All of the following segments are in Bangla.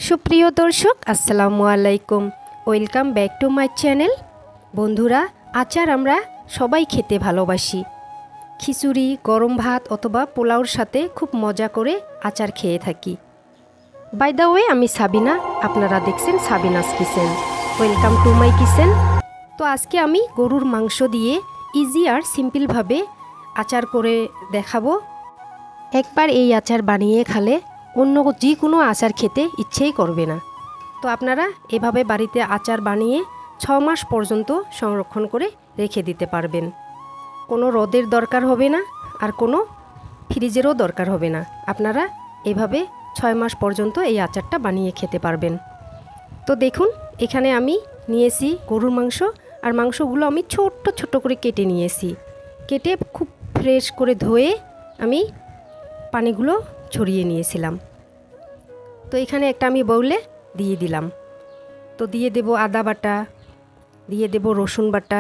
সুপ্রিয় দর্শক আসসালামু আলাইকুম, welcome back to my channel. বন্ধুরা, আচার আমরা সবাই খেতে ভালোবাসি। খিচুড়ি, গরম ভাত অথবা পোলাওর সাথে খুব মজা করে আচার খেয়ে থাকি। বাই দ্য ওয়ে, আমি সাবিনা, আপনারা দেখছেন Sabina's kitchen. Welcome to my kitchen. তো আজকে আমি গরুর মাংস দিয়ে ইজি আর সিম্পলভাবে আচার করে দেখাবো। একবার এই আচার বানিয়ে খেলে অন্য যে কোনো আচার খেতে ইচ্ছেই করবে না। তো আপনারা এভাবে বাড়িতে আচার বানিয়ে 6 মাস পর্যন্ত সংরক্ষণ করে রেখে দিতে পারবেন। কোনো রোদের দরকার হবে না, আর কোনো ফ্রিজেরও দরকার হবে না। আপনারা এভাবে 6 মাস পর্যন্ত এই আচারটা বানিয়ে খেতে পারবেন। তো দেখুন, এখানে আমি নিয়েছি গরুর মাংস, আর মাংসগুলো আমি ছোট্ট ছোট্ট করে কেটে নিয়েছি। কেটে খুব ফ্রেশ করে ধুয়ে আমি পানিগুলো ছড়িয়ে নিয়েছিলাম। তো এখানে একটা আমি বাউলে দিয়ে দিলাম। তো দিয়ে দেব আদা বাটা, দিয়ে দেব রসুন বাটা,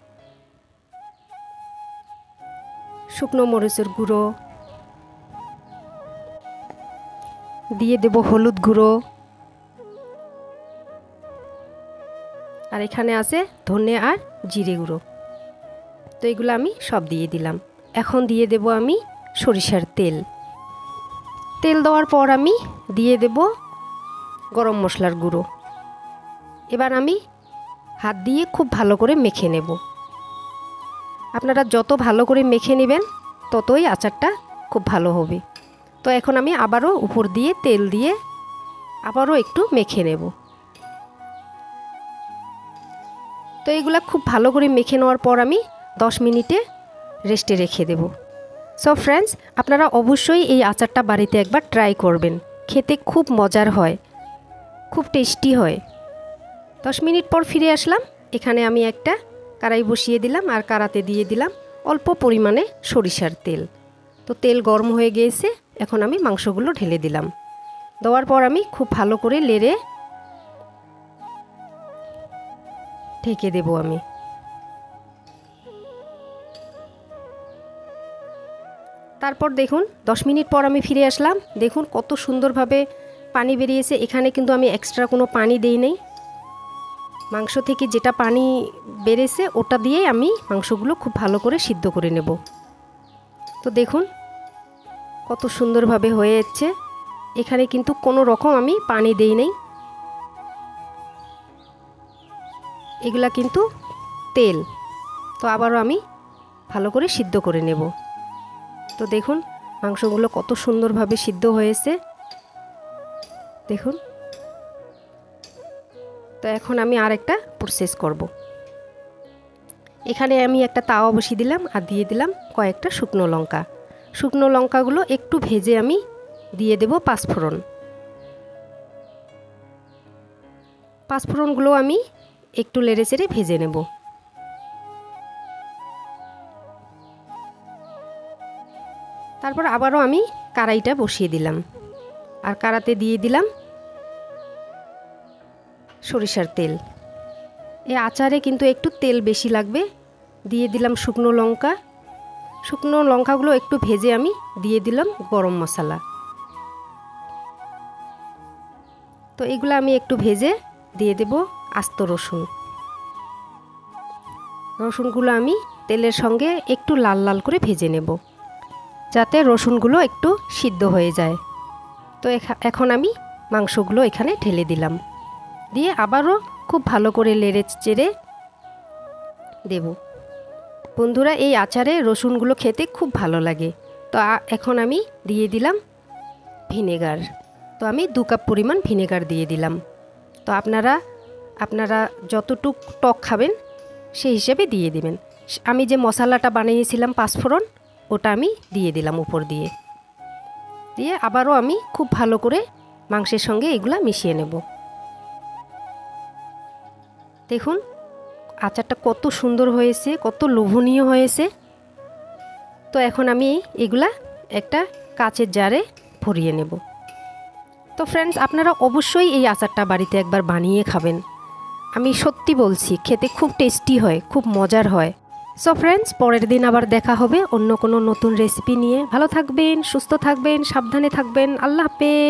শুকনো মরিচের গুঁড়ো, দিয়ে দেব হলুদ গুঁড়ো, আর এখানে আছে ধনে আর জিরে গুঁড়ো। তো এগুলো আমি সব দিয়ে দিলাম। এখন দিয়ে দেব আমি সরিষার তেল। তেল দেওয়ার পর আমি দিয়ে দেব গরম মশলার গুঁড়ো। এবার আমি হাত দিয়ে খুব ভালো করে মেখে নেব। আপনারা যত ভালো করে মেখে নেবেন ততই আচারটা খুব ভালো হবে। তো এখন আমি আবারও উপর দিয়ে তেল দিয়ে আবারও একটু মেখে নেব। তো এগুলা খুব ভালো করে মেখে নেওয়ার পর আমি 10 মিনিটে রেস্টে রেখে দেব। সো ফ্রেন্ডস, আপনারা অবশ্যই এই আচারটা বাড়িতে একবার ট্রাই করবেন। খেতে খুব মজার হয়, খুব টেস্টি হয়। 10 মিনিট পর ফিরে আসলাম। এখানে আমি একটা কড়াই বসিয়ে দিলাম, আর কড়াতে দিয়ে দিলাম অল্প পরিমাণে সরিষার তেল। তো তেল গরম হয়ে গিয়েছে, এখন আমি মাংসগুলো ঢেলে দিলাম। দেওয়ার পর আমি খুব ভালো করে নেড়ে ঢেকে দেব আমি। তারপর দেখুন 10 মিনিট পর আমি ফিরে আসলাম। দেখুন কত সুন্দরভাবে পানি বেরিয়েছে। এখানে কিন্তু আমি এক্সট্রা কোনো পানি দেই নাই। মাংস থেকে যেটা পানি বেরিয়েছে ওটা দিয়েই আমি মাংসগুলো খুব ভালো করে সিদ্ধ করে নেব। তো দেখুন কত সুন্দরভাবে হয়ে যাচ্ছে। এখানে কিন্তু কোনো রকম আমি পানি দেই নাই। এগুলা কিন্তু তেল। তো আবারও আমি ভালো করে সিদ্ধ করে নেব। তো দেখুন মাংসগুলো কত সুন্দরভাবে সিদ্ধ হয়েছে, দেখুন। তো এখন আমি আরেকটা প্রসেস করব। এখানে আমি একটা তাওয়া বসিয়ে দিলাম, আর দিয়ে দিলাম কয়েকটা শুকনো লঙ্কা। শুকনো লঙ্কাগুলো একটু ভেজে আমি দিয়ে দেব পাঁচফোড়ন। পাঁচফোড়নগুলো আমি একটু নেড়ে চেড়ে ভেজে নেব। তারপর আবারও আমি কড়াইটা বসিয়ে দিলাম, আর কড়াতে দিয়ে দিলাম সরিষার তেল। এই আচারে কিন্তু একটু তেল বেশি লাগবে। দিয়ে দিলাম শুকনো লঙ্কা। শুকনো লঙ্কাগুলো একটু ভেজে আমি দিয়ে দিলাম গরম মশলা। তো এগুলো আমি একটু ভেজে দিয়ে দেব আস্ত রসুন। রসুনগুলো আমি তেলের সঙ্গে একটু লাল লাল করে ভেজে নেব, যাতে রসুনগুলো একটু সিদ্ধ হয়ে যায়। তো এখন আমি মাংসগুলো এখানে ঢেলে দিলাম, দিয়ে আবারও খুব ভালো করে নেড়ে চেড়ে দেব। বন্ধুরা, এই আচারে রসুনগুলো খেতে খুব ভালো লাগে। তো এখন আমি দিয়ে দিলাম ভিনেগার। তো আমি 2 কাপ পরিমাণ ভিনেগার দিয়ে দিলাম। তো আপনারা যতটুক টক খাবেন সেই হিসেবে দিয়ে দিবেন। আমি যে মশলাটা বানিয়েছিলাম পাঁচফোড়ন, ওটা আমি দিয়ে দিলাম উপর দিয়ে। দিয়ে আবারও আমি খুব ভালো করে মাংসের সঙ্গে এগুলা মিশিয়ে নেব। দেখুন আচারটা কত সুন্দর হয়েছে, কত লোভনীয় হয়েছে। তো এখন আমি এগুলা একটা কাচের জারে ভরিয়ে নেব। তো ফ্রেন্ডস, আপনারা অবশ্যই এই আচারটা বাড়িতে একবার বানিয়ে খাবেন। আমি সত্যি বলছি, খেতে খুব টেস্টি হয়, খুব মজার হয়। সো ফ্রেন্ডস, পরের দিন আবার দেখা হবে অন্য কোনো নতুন রেসিপি নিয়ে। ভালো থাকবেন, সুস্থ থাকবেন, সাবধানে থাকবেন। আল্লাহ হাফেজ।